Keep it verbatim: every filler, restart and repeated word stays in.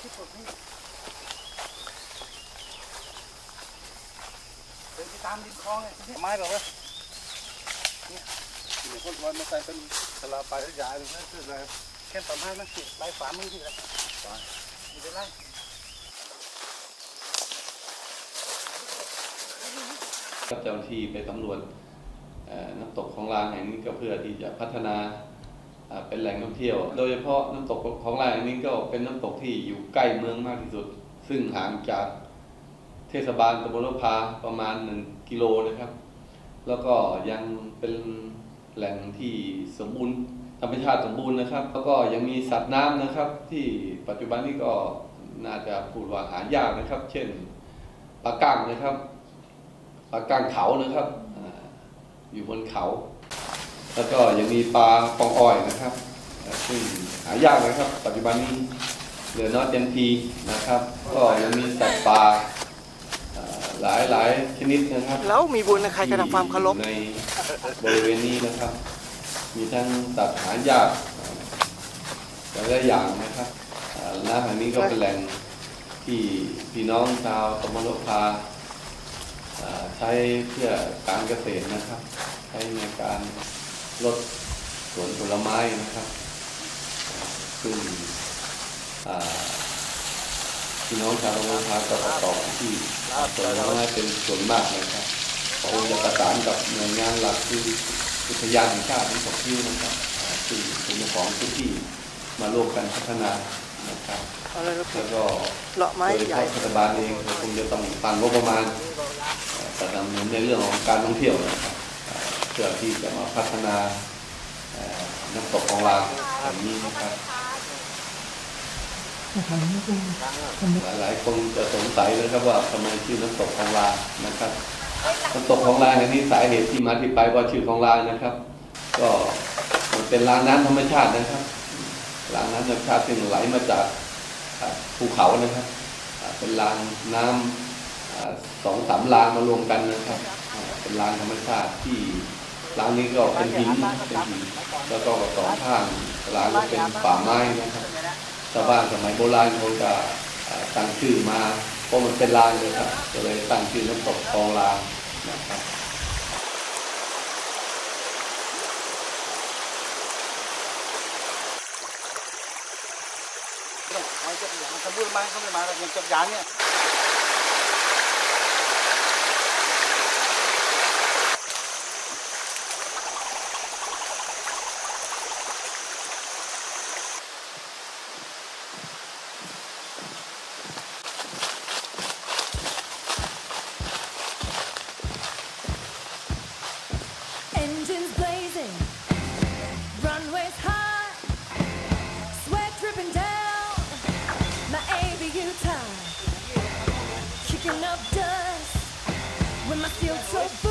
สุดนี่เดินไปตามริมคลองเลยทีนี้ไม้แบบว่าเนี่ยเดี๋ยวคนวันมาใส่เป็นสลาปลายระยะหรือนั่นคืออะไรแค่ต่อไม้มันสิลายฝามือที่ไหนไม่ได้ไล่เจ้าหน้าที่ไปสำรวจน้ำตกของลางแห่งนี้ก็เพื่อที่จะพัฒนาเป็นแหล่งท่องเที่ยวโดยเฉพาะน้ำตกของลางแห่งนี้ก็เป็นน้ำตกที่อยู่ใกล้เมืองมากที่สุดซึ่งห่างจากเทศบาลตำบลนภาประมาณหนึ่งกิโลนะครับแล้วก็ยังเป็นแหล่งที่สมบูรณ์ธรรมชาติสมบูรณ์นะครับแล้วก็ยังมีสัตว์น้ำนะครับที่ปัจจุบันนี้ก็น่าจะพูดว่าหายากนะครับเช่นปลาก้างนะครับปลาก้างเขานะครับอยู่บนเขาแล้วก็ยังมีปลาปองอ้อยนะครับซึ่งหายากนะครับปัจจุบันนี้เหลือน้อยเต็มทีนะครับก็ยังมีสัตว์ป่าหลายหลายชนิดนะครับแล้วมีบุญนะใครจะทำความเคารพในบริเวณนี้นะครับมีทั้งสัตว์หายากหลายอย่างนะครับน้ำแห่งนี้ก็เป็นแหล่งที่พี่น้องชาวตำบลนภาใช้เพื่อการเกษตรนะครับใช้ในการลดสวนผลไม้นะครับซึ่งพี่น้องชาวตำบลนภาก็ประกอบที่สวนผลไม้เป็นส่วนมากนะครับเขาจะประสานกับหน่วยงานหลักคืออุทยานแห่งชาติทั้งสองที่นะครับซึ่งเป็นเจ้าของพื้นที่มาร่วมกันพัฒนานะครับแล้วก็โดยเฉพาะรัฐบาลเองคงจะต้องตั้งงบประมาณสนับสนุนในเรื่องของการท่องเที่ยวนะครับเพื่อที่จะมาพัฒนาน้ำตกของลางแบบนี้นะครับหลายๆคนจะสงสัยนะครับว่าทำไมชื่อน้ำตกของลางนะครับน้ำตกของลางอันนี้สาเหตุที่มาที่ไปว่าชื่อของลางนะครับก็มันเป็นรางน้ำธรรมชาตินะครับรางน้ำธรรมชาติซึ่งไหลมาจากภูเขานะครับเป็นรางน้ำสองสามรางมารวมกันนะครับเป็นรางธรรมชาติที่รางนี้ก็เป็นหินเป็นหินแล้วก็สองข้างรางก็เป็นป่าไม้นะครับชาวบ้านสมัยโบราณเขาจะตั้งชื่อมาเพราะมันเป็นรางเลยครับก็เลยตั้งชื่อน้ำตกคลองลางนะครับเขาจะอย่างสมบูรณ์มาเขาไม่มาอย่างจับยางเนี่ย Engines blazing, runways high, sweat dripping down my A B U tie, kicking up dust with my steel toe boots.